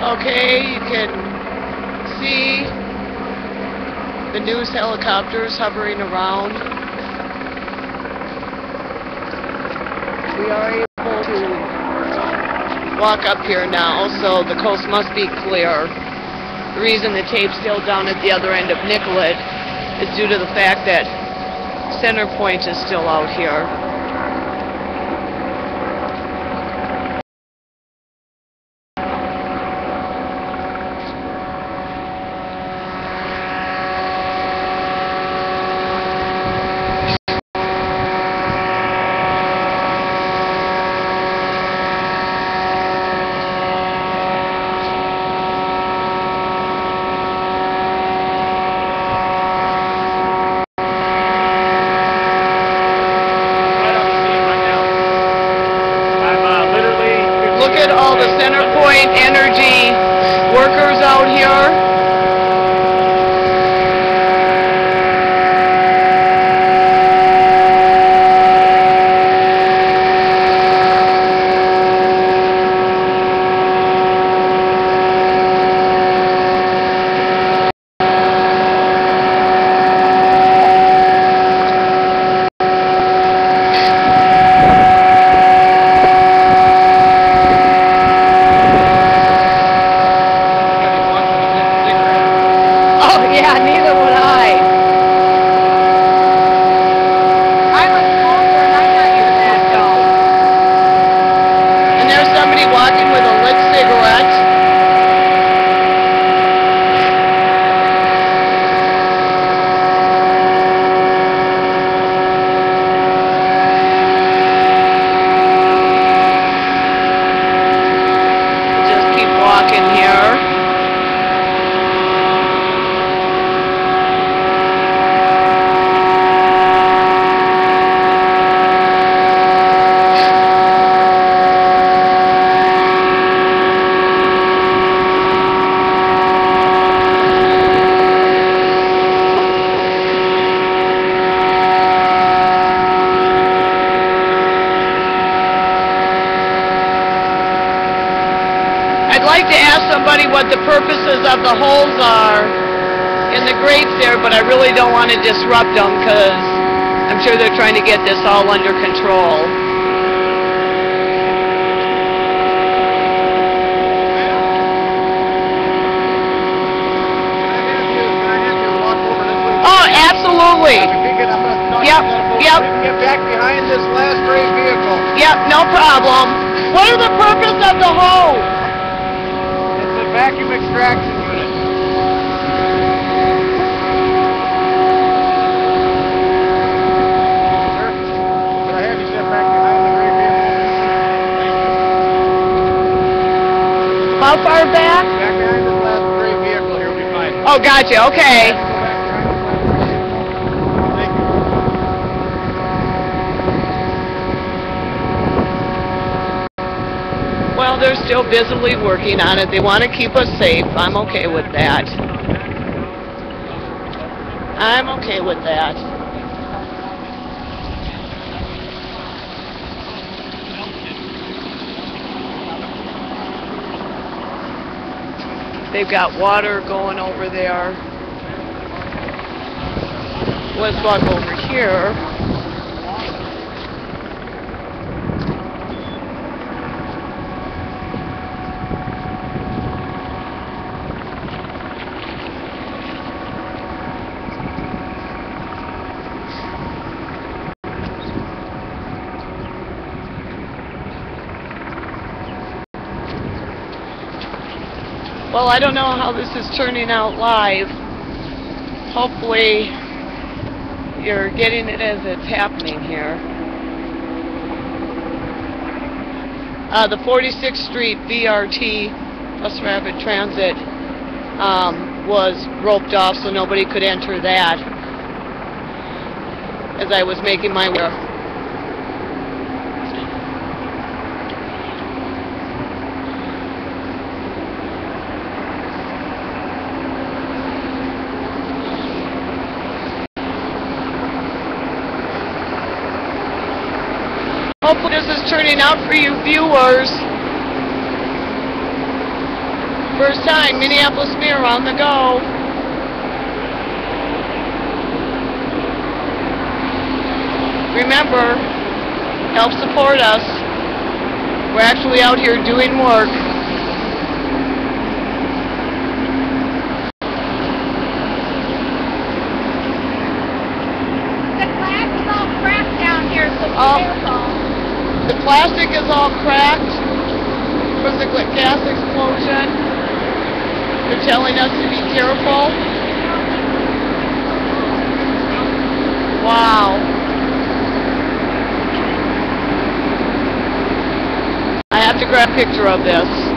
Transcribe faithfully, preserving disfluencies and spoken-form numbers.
Okay, you can see the news helicopters hovering around. We are able to walk up here now, so the coast must be clear. The reason the tape's still down at the other end of Nicollet is due to the fact that Center Point is still out here. Look at all the Center Point Energy workers out here. Yeah, neither would I. I'm a smoker and I'm not even that dumb. And there's somebody walking with a lit cigarette. Just keep walking here. I'd like to ask somebody what the purposes of the holes are in the grates there, but I really don't want to disrupt them because I'm sure they're trying to get this all under control. Oh, absolutely. Yep, yep. Get back behind this last gray vehicle. Yep, no problem. What is the purpose of the hose? Vacuum extraction unit. Sir, could I have you step back behind the gray vehicle? How far back? Back behind this last gray vehicle here will be fine. Oh, gotcha, okay. Go back behind this last gray vehicle. Thank you. Well, they're still busily working on it. They want to keep us safe. I'm okay with that. I'm okay with that. They've got water going over there. Let's walk over here. Well, I don't know how this is turning out live. Hopefully you're getting it as it's happening here. Uh, the forty-sixth Street B R T Bus Rapid Transit um, was roped off so nobody could enter that as I was making my way. Hopefully this is turning out for you viewers. First time, Minneapolis Mirror on the go. Remember, help support us. We're actually out here doing work. The glass is all cracked down here, so be Um, careful. The plastic is all cracked from the gl- gas explosion. They're telling us to be careful. Wow. I have to grab a picture of this.